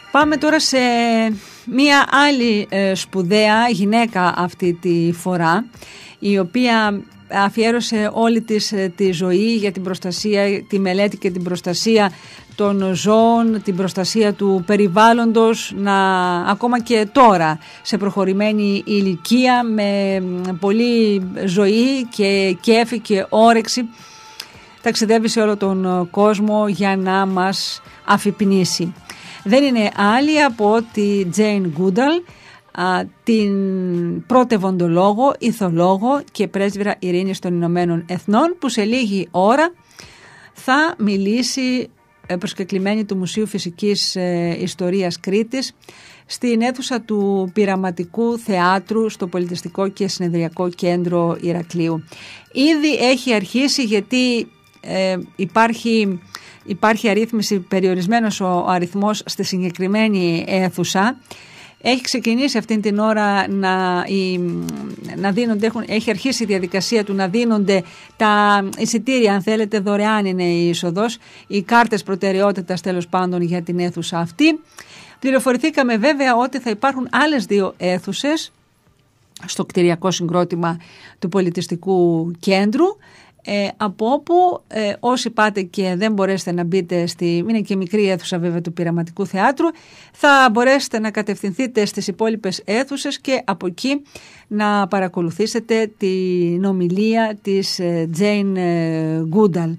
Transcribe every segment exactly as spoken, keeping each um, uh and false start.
Πάμε τώρα σε μία άλλη ε, σπουδαία γυναίκα αυτή τη φορά, η οποία αφιέρωσε όλη της τη ζωή για την προστασία, τη μελέτη και την προστασία των ζώων, την προστασία του περιβάλλοντος, να, ακόμα και τώρα σε προχωρημένη ηλικία, με πολλή ζωή και κέφι και όρεξη, ταξιδεύει σε όλο τον κόσμο για να μας αφυπνήσει. Δεν είναι άλλη από τη Jane Goodall, την πρωτευοντολόγο, ηθολόγο και πρέσβυρα ειρήνης των Ηνωμένων Εθνών, που σε λίγη ώρα θα μιλήσει προσκεκλημένη του Μουσείου Φυσικής Ιστορίας Κρήτης στην αίθουσα του Πειραματικού Θεάτρου στο Πολιτιστικό και Συνεδριακό Κέντρο Ηρακλείου. Ήδη έχει αρχίσει, γιατί ε, υπάρχει, υπάρχει αρρύθμιση, περιορισμένος ο αριθμός στη συγκεκριμένη αίθουσα. Έχει ξεκινήσει αυτήν την ώρα να, η, να δίνονται, έχουν, έχει αρχίσει η διαδικασία του να δίνονται τα εισιτήρια, αν θέλετε, δωρεάν είναι η είσοδος, οι κάρτες προτεραιότητας τέλος πάντων για την αίθουσα αυτή. Πληροφορηθήκαμε βέβαια ότι θα υπάρχουν άλλες δύο αίθουσες στο κτηριακό συγκρότημα του Πολιτιστικού Κέντρου, Ε, από όπου ε, όσοι πάτε και δεν μπορέσετε να μπείτε στη, είναι και μικρή αίθουσα βέβαια του Πειραματικού Θεάτρου, θα μπορέσετε να κατευθυνθείτε στις υπόλοιπες αίθουσες και από εκεί να παρακολουθήσετε την ομιλία της ε, Jane Goodall.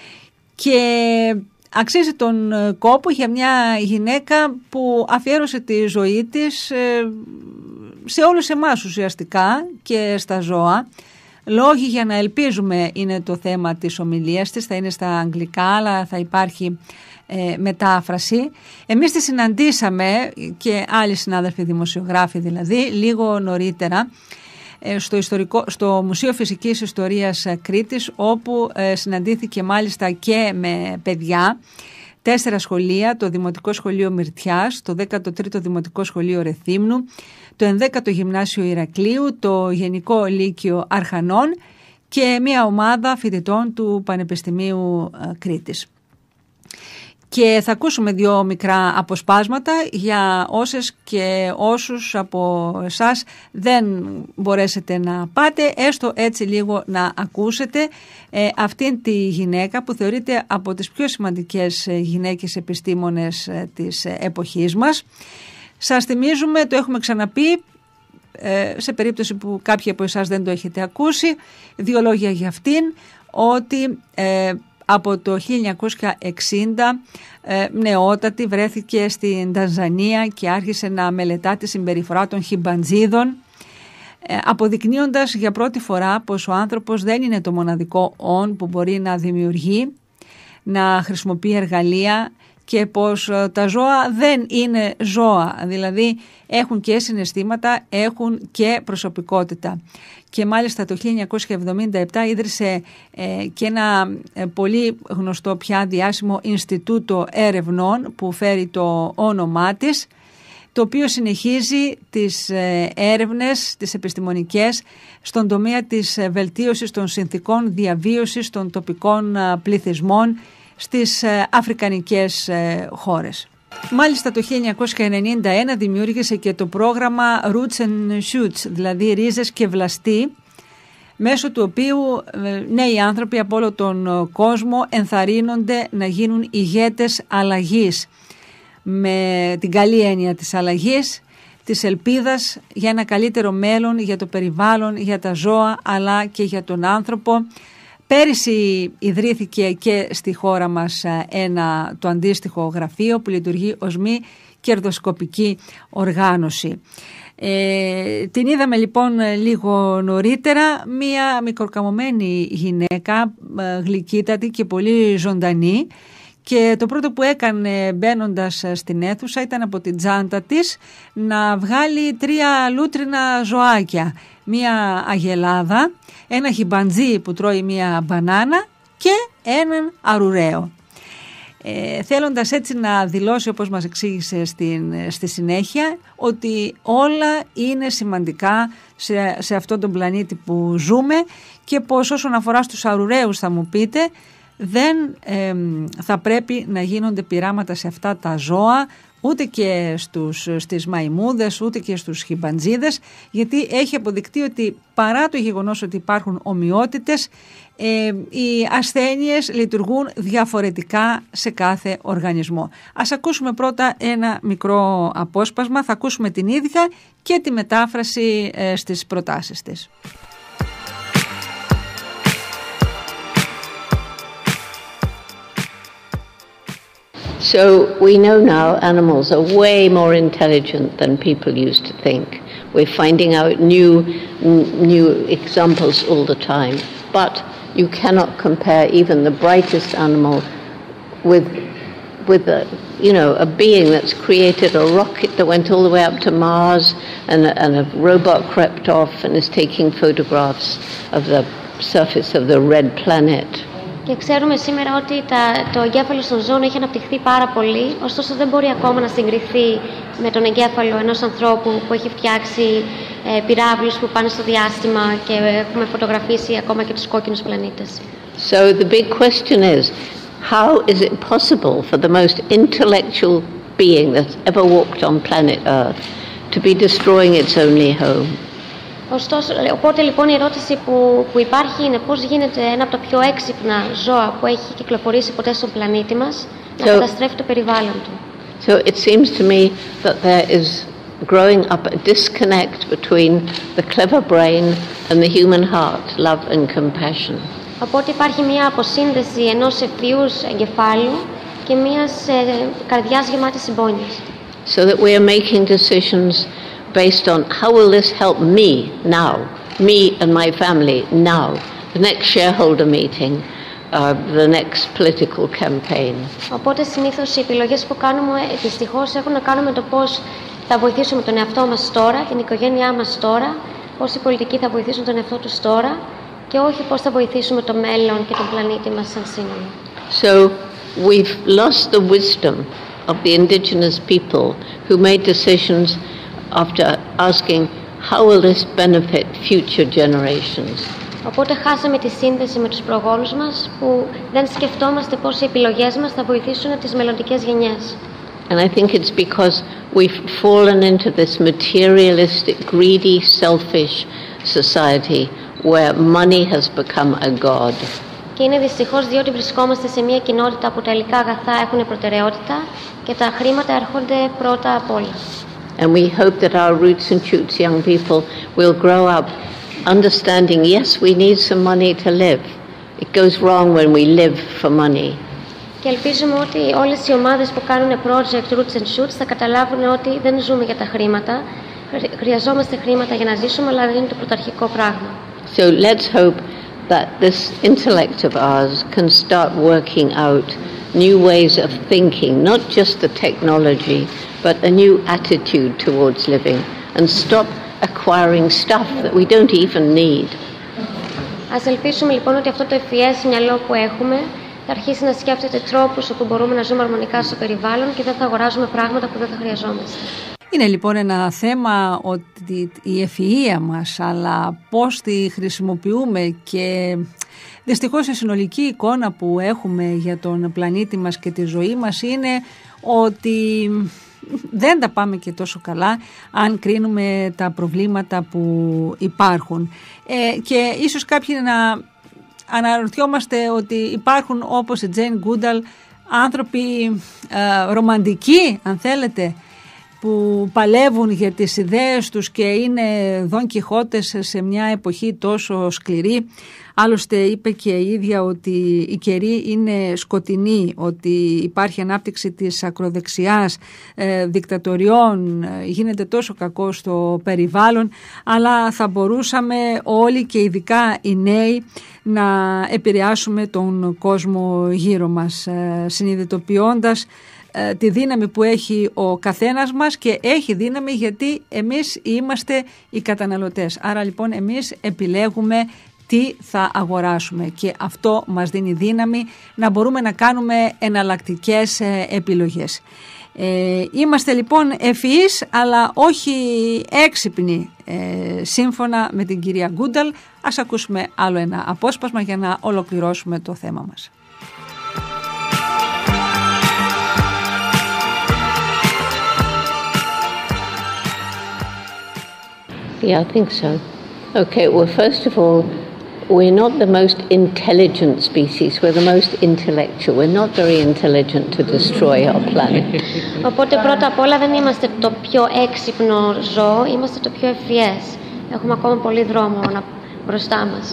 Και αξίζει τον κόπο για μια γυναίκα που αφιέρωσε τη ζωή της ε, σε όλους εμάς ουσιαστικά και στα ζώα. Λόγοι για να ελπίζουμε είναι το θέμα της ομιλίας της, θα είναι στα αγγλικά αλλά θα υπάρχει ε, μετάφραση. Εμείς τη συναντήσαμε και άλλοι συνάδελφοι δημοσιογράφοι δηλαδή λίγο νωρίτερα ε, στο, ιστορικό, στο Μουσείο Φυσικής Ιστορίας Κρήτης, όπου ε, συναντήθηκε μάλιστα και με παιδιά. Τέσσερα σχολεία, το Δημοτικό Σχολείο Μυρτιάς, το δέκατο τρίτο Δημοτικό Σχολείο Ρεθύμνου, το ενδέκατο Γυμνάσιο Ηρακλείου, το Γενικό Λύκειο Αρχανών και μια ομάδα φοιτητών του Πανεπιστημίου Κρήτης. Και θα ακούσουμε δύο μικρά αποσπάσματα για όσες και όσους από εσάς δεν μπορέσετε να πάτε, έστω έτσι λίγο να ακούσετε ε, αυτήν τη γυναίκα που θεωρείται από τις πιο σημαντικές γυναίκες επιστήμονες ε, της εποχής μας. Σας θυμίζουμε, το έχουμε ξαναπεί, ε, σε περίπτωση που κάποιοι από εσάς δεν το έχετε ακούσει, δύο λόγια για αυτήν, ότι ε, από το χίλια εννιακόσια εξήντα ε, νεότατη βρέθηκε στην Τανζανία και άρχισε να μελετά τη συμπεριφορά των χιμπαντζίδων, ε, αποδεικνύοντας για πρώτη φορά πως ο άνθρωπος δεν είναι το μοναδικό όν που μπορεί να δημιουργεί, να χρησιμοποιεί εργαλεία, και πως τα ζώα δεν είναι ζώα, δηλαδή έχουν και συναισθήματα, έχουν και προσωπικότητα. Και μάλιστα το χίλια εννιακόσια εβδομήντα επτά ίδρυσε ε, και ένα ε, πολύ γνωστό πια διάσημο Ινστιτούτο Έρευνών που φέρει το όνομά της, το οποίο συνεχίζει τις ε, έρευνες, τις επιστημονικές, στον τομέα της ε, βελτίωσης των συνθηκών διαβίωσης των τοπικών ε, πληθυσμών στις αφρικανικές χώρες. Μάλιστα το χίλια εννιακόσια ενενήντα ένα δημιούργησε και το πρόγραμμα Roots and Shoots, δηλαδή ρίζες και βλαστή, μέσω του οποίου νέοι άνθρωποι από όλο τον κόσμο ενθαρρύνονται να γίνουν ηγέτες αλλαγής, με την καλή έννοια της αλλαγής, της ελπίδας για ένα καλύτερο μέλλον για το περιβάλλον, για τα ζώα αλλά και για τον άνθρωπο. Πέρυσι ιδρύθηκε και στη χώρα μας ένα, το αντίστοιχο γραφείο που λειτουργεί ως μη κερδοσκοπική οργάνωση. Ε, την είδαμε λοιπόν λίγο νωρίτερα, μία μικροκαμωμένη γυναίκα, γλυκύτατη και πολύ ζωντανή, και το πρώτο που έκανε μπαίνοντας στην αίθουσα ήταν από την τσάντα της να βγάλει τρία λούτρινα ζωάκια, μία αγελάδα, ένα χιμπαντζί που τρώει μία μπανάνα και έναν αρουραίο. Ε, θέλοντας έτσι να δηλώσει, όπως μας εξήγησε στην, στη συνέχεια, ότι όλα είναι σημαντικά σε, σε αυτόν τον πλανήτη που ζούμε, και πως όσον αφορά στους αρουραίους, θα μου πείτε, δεν ε, θα πρέπει να γίνονται πειράματα σε αυτά τα ζώα ούτε και στους, στις μαϊμούδες, ούτε και στους χιμπαντζίδες, γιατί έχει αποδεικτεί ότι παρά το γεγονός ότι υπάρχουν ομοιότητες, ε, οι ασθένειες λειτουργούν διαφορετικά σε κάθε οργανισμό. Ας ακούσουμε πρώτα ένα μικρό απόσπασμα, θα ακούσουμε την ίδια και τη μετάφραση ε, στις προτάσεις της. So we know now animals are way more intelligent than people used to think. We're finding out new new examples all the time. But you cannot compare even the brightest animal with with a, you know, a being that's created a rocket that went all the way up to Mars, and a, and a robot crept off and is taking photographs of the surface of the red planet. Και ξέρουμε σήμερα ότι τα, το εγκέφαλο των ζώων έχει αναπτυχθεί πάρα πολύ, ωστόσο δεν μπορεί ακόμα να συγκριθεί με τον εγκέφαλο ενός ανθρώπου που έχει φτιάξει ε, πυράβλους που πάνε στο διάστημα και έχουμε φωτογραφίσει ακόμα και τους κόκκινους πλανήτες. So the big question is, how is it possible for the most intellectual being that's ever walked on planet Earth to be destroying its only home? Ωστόσο, οπότε λοιπόν η ερώτηση που, που υπάρχει είναι πώς γίνεται ένα από τα πιο έξυπνα ζώα που έχει κυκλοφορήσει ποτέ στον πλανήτη μας so, να καταστρέφει το περιβάλλον του. So it seems to me that there is growing up a disconnect between the clever brain and the human heart, love and compassion. Οπότε υπάρχει μια αποσύνδεση ενός ευφυούς εγκεφάλου και μιας ε, καρδιάς γεμάτης συμπόνιας. So that we are making decisions based on how will this help me now, me and my family now, the next shareholder meeting, uh, the next political campaign. Οπότε συνήθως οι επιλογές που κάνουμε δυστυχώς έχουν να κάνουν με το πώς θα βοηθήσουμε τον εαυτό μας τώρα, την οικογένειά μας τώρα, πώς οι πολιτικοί θα βοηθήσουν τον εαυτό τους τώρα και όχι πώς θα βοηθήσουμε το μέλλον και τον πλανήτη μας σαν σύνολο. So we've lost the wisdom of the indigenous people who made decisions after asking how will this benefit future generations. Οπότε χάσαμε τη σύνδεση με τους προγόνους μας που δεν σκεφτόμαστε πώς οι επιλογές μας θα βοηθήσουν τις μελλοντικές γενιές. And I think it's because we've fallen into this materialistic, greedy, selfish society where money has become a god. Και είναι δυστυχώς διότι βρισκόμαστε σε μια κοινότητα που τα υλικά αγαθά έχουν προτεραιότητα και τα χρήματα έρχονται πρώτα απ' όλα. And we hope that our roots and shoots young people will grow up understanding, yes, we need some money to live. It goes wrong when we live for money. Και ελπίζουμε ότι όλες οι ομάδες που κάνουν project Roots and Shoots θα καταλάβουν ότι δεν ζούμε για τα χρήματα. Χρειαζόμαστε χρήματα για να ζήσουμε, αλλά δεν είναι το πρωταρχικό πράγμα. So let's hope that this intellect of ours can start working out new ways of thinking, not just the technology, but a new attitude towards living, and stop acquiring stuff that we don't even need. Ας ελπίσουμε λοιπόν ότι αυτό το ευφυές μυαλό που έχουμε θα αρχίσει να σκέφτεται τρόπους όπου μπορούμε να ζούμε αρμονικά στο περιβάλλον και δεν θα αγοράζουμε πράγματα που δεν θα χρειαζόμαστε. Είναι λοιπόν ένα θέμα ότι η ευφυΐα μας, αλλά πώς τη χρησιμοποιούμε και δυστυχώς η συνολική εικόνα που έχουμε για τον πλανήτη μας και τη ζωή μας είναι ότι δεν τα πάμε και τόσο καλά αν κρίνουμε τα προβλήματα που υπάρχουν. Ε, και ίσως κάποιοι να αναρωτιόμαστε ότι υπάρχουν, όπως η Τζέιν Γκούνταλ, άνθρωποι ε, ρομαντικοί αν θέλετε, που παλεύουν για τις ιδέες τους και είναι Δον Κιχώτες σε μια εποχή τόσο σκληρή. Άλλωστε είπε και η ίδια ότι η καιρή είναι σκοτεινή, ότι υπάρχει ανάπτυξη της ακροδεξιάς, ε, δικτατοριών, ε, γίνεται τόσο κακό στο περιβάλλον, αλλά θα μπορούσαμε όλοι και ειδικά οι νέοι να επηρεάσουμε τον κόσμο γύρω μας, ε, συνειδητοποιώντας τη δύναμη που έχει ο καθένας μας, και έχει δύναμη γιατί εμείς είμαστε οι καταναλωτές. Άρα λοιπόν εμείς επιλέγουμε τι θα αγοράσουμε και αυτό μας δίνει δύναμη να μπορούμε να κάνουμε εναλλακτικές επιλογές. Ε, είμαστε λοιπόν ευφυείς αλλά όχι έξυπνοι, ε, σύμφωνα με την κυρία Γκούνταλ. Ας ακούσουμε άλλο ένα απόσπασμα για να ολοκληρώσουμε το θέμα μας. Yeah, I think so. Okay, well, first of all, we're not the most intelligent species. We're the most intellectual. We're not very intelligent to destroy our planet. Οπότε πρώτα απ' όλα δεν είμαστε το πιο έξυπνο ζώο, είμαστε το πιο ευφυές. Έχουμε ακόμα πολύ δρόμο να μπροστά μας.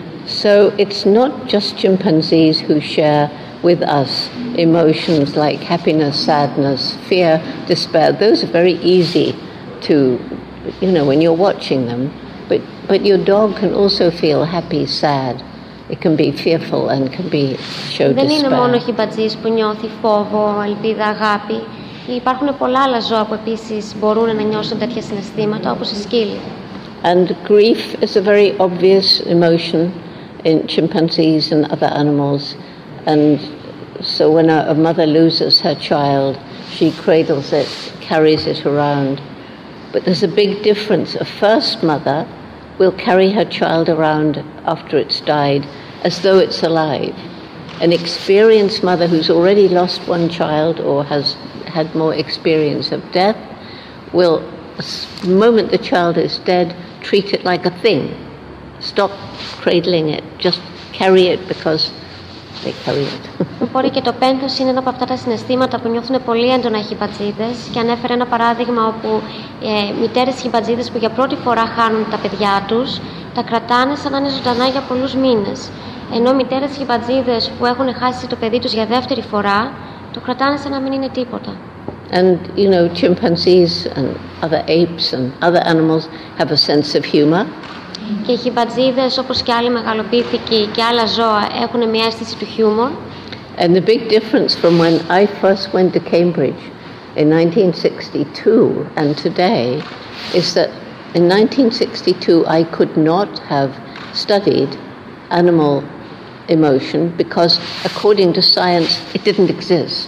So it's not just chimpanzees who share with us emotions like happiness, sadness, fear, despair. Those are very easy to, you know, when you're watching them. But, but your dog can also feel happy, sad. It can be fearful and can be show despair. Δεν είναι μόνο ο χιμπατζής που νιώθει φόβο, ελπίδα, αγάπη. Υπάρχουν πολλά άλλα ζώα που επίσης μπορούν να νιώσουν τέτοια συναισθήματα, όπως οι σκύλοι. And grief is a very obvious emotion in chimpanzees and other animals. And so when a, a mother loses her child, she cradles it, carries it around. But there's a big difference. A first mother will carry her child around after it's died as though it's alive. An experienced mother who's already lost one child or has had more experience of death will, the moment the child is dead, treat it like a thing. Stop cradling it, just carry it because they carry it. Οπότε και το πένθος είναι ένα από αυτά τα συναισθήματα που νιώθουν πολύ έντονα οι χιμπατζίδες, και ανέφερε ένα παράδειγμα όπου ε, μητέρες χιμπατζίδες που για πρώτη φορά χάνουν τα παιδιά τους, τα κρατάνε σαν να είναι ζωντανά για πολλούς μήνες. Ενώ μητέρες χιμπατζίδες που έχουν χάσει το παιδί τους για δεύτερη φορά, το κρατάνε σαν να μην είναι τίποτα. And, you know, chimpanzees and other apes and other animals have a sense of humor. Και οι χιμπατζίδες, όπως και άλλοι μεγαλοπίθηκοι και άλλα ζώα, έχουν μια αίσθηση του χιούμορ. And the big difference from when I first went to Cambridge in nineteen sixty-two and today is that in nineteen sixty-two I could not have studied animal emotion because according to science it didn't exist.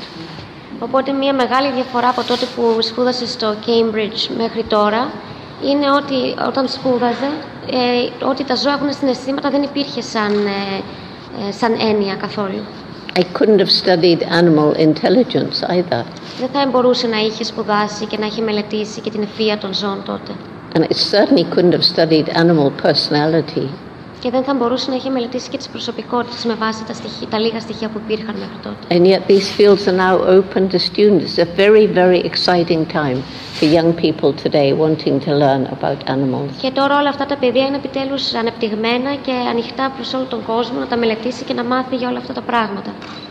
Οπότε μια μεγάλη διαφορά από τότε που σπούδασε στο Cambridge μέχρι τώρα είναι ότι όταν σπούδαζε ε, ότι τα ζώα έχουν συναισθήματα δεν υπήρχε σαν, ε, ε, σαν έννοια καθόλου. I couldn't have studied animal intelligence either. Δεν θα μπορούσε να είχε σπουδάσει και να είχε μελετήσει και την ευφυΐα των ζώων τότε. And it certainly couldn't have studied animal personality. Και δεν θα μπορούσε να είχε μελετήσει και τις προσωπικότητες με βάση τα, στοιχεία, τα λίγα στοιχεία που υπήρχαν μέχρι τότε. And yet these fields are now open to students. It's a very, very exciting time for young people today wanting to learn about animals. Και τώρα όλα αυτά τα παιδιά είναι επιτέλους ανεπτυγμένα και ανοιχτά προς όλο τον κόσμο να τα μελετήσει και να μάθει για όλα αυτά τα πράγματα.